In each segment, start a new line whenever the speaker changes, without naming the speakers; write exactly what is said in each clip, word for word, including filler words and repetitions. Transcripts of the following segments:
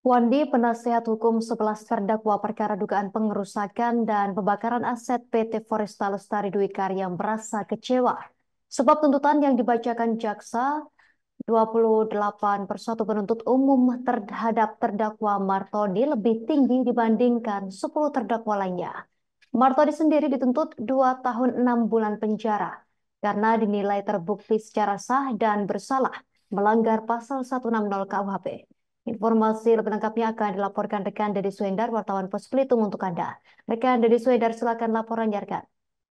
Wandi, penasihat hukum sebelas terdakwa perkara dugaan pengerusakan dan pembakaran aset P T Foresta Lestari Dwi Karya merasa kecewa. Sebab tuntutan yang dibacakan jaksa dua puluh delapan per satu penuntut umum terhadap terdakwa Martoni lebih tinggi dibandingkan sepuluh terdakwa lainnya. Martoni sendiri dituntut dua tahun enam bulan penjara karena dinilai terbukti secara sah dan bersalah melanggar pasal seratus enam puluh K U H P. Informasi lebih lengkapnya akan dilaporkan rekan Dedi Suendar, wartawan Pos Belitung untuk Anda. Rekan Dedi Suendar, silakan laporannya rekan.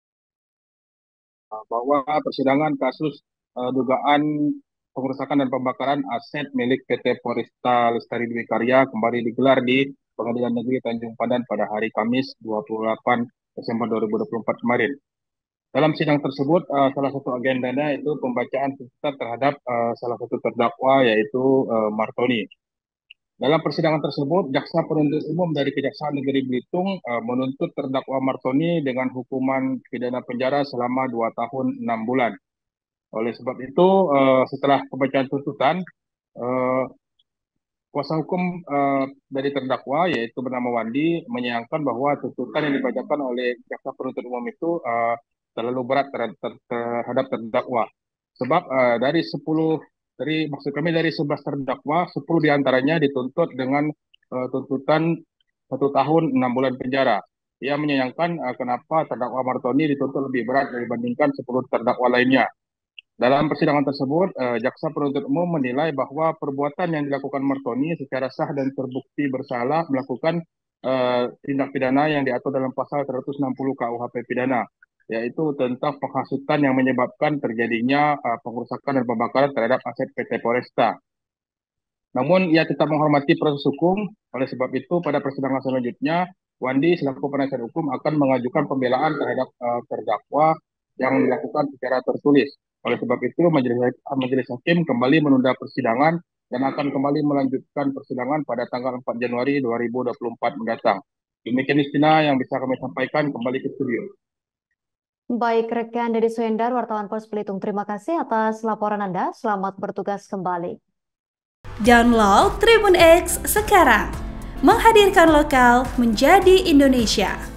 Bahwa persidangan kasus uh, dugaan pengerusakan dan pembakaran aset milik P T Foresta Lestari Dwi Karya kembali digelar di Pengadilan Negeri Tanjung Pandan pada hari Kamis dua puluh delapan Desember dua ribu dua puluh empat kemarin. Dalam sidang tersebut, uh, salah satu agendanya itu pembacaan tuntutan terhadap uh, salah satu terdakwa yaitu uh, Martoni. Dalam persidangan tersebut, Jaksa Penuntut Umum dari Kejaksaan Negeri Belitung uh, menuntut terdakwa Martoni dengan hukuman pidana penjara selama dua tahun enam bulan. Oleh sebab itu, uh, setelah pembacaan tuntutan, uh, kuasa hukum uh, dari terdakwa yaitu bernama Wandi menyayangkan bahwa tuntutan yang dibacakan oleh Jaksa Penuntut Umum itu uh, terlalu berat terhadap, terhadap terdakwa. Sebab uh, dari sepuluh dari maksud kami dari sebelas terdakwa, sepuluh diantaranya dituntut dengan uh, tuntutan satu tahun enam bulan penjara. Ia menyayangkan uh, kenapa terdakwa Martoni dituntut lebih berat dibandingkan sepuluh terdakwa lainnya. Dalam persidangan tersebut, eh, Jaksa Penuntut Umum menilai bahwa perbuatan yang dilakukan Martoni secara sah dan terbukti bersalah melakukan eh, tindak pidana yang diatur dalam pasal seratus enam puluh K U H P pidana, yaitu tentang penghasutan yang menyebabkan terjadinya eh, pengerusakan dan pembakaran terhadap aset P T Foresta. Namun, ia tetap menghormati proses hukum. Oleh sebab itu, pada persidangan selanjutnya, Wandi selaku penasihat hukum akan mengajukan pembelaan terhadap eh, terdakwa yang dilakukan secara tertulis. Oleh sebab itu, Majelis, Majelis Hakim kembali menunda persidangan dan akan kembali melanjutkan persidangan pada tanggal empat Januari dua ribu dua puluh empat mendatang. Demikian Istina yang bisa kami sampaikan, kembali ke studio.
Baik, rekan Dedi Suendar, wartawan Pos Belitung. Terima kasih atas laporan Anda. Selamat bertugas kembali.
Download Tribun X sekarang, menghadirkan lokal menjadi Indonesia.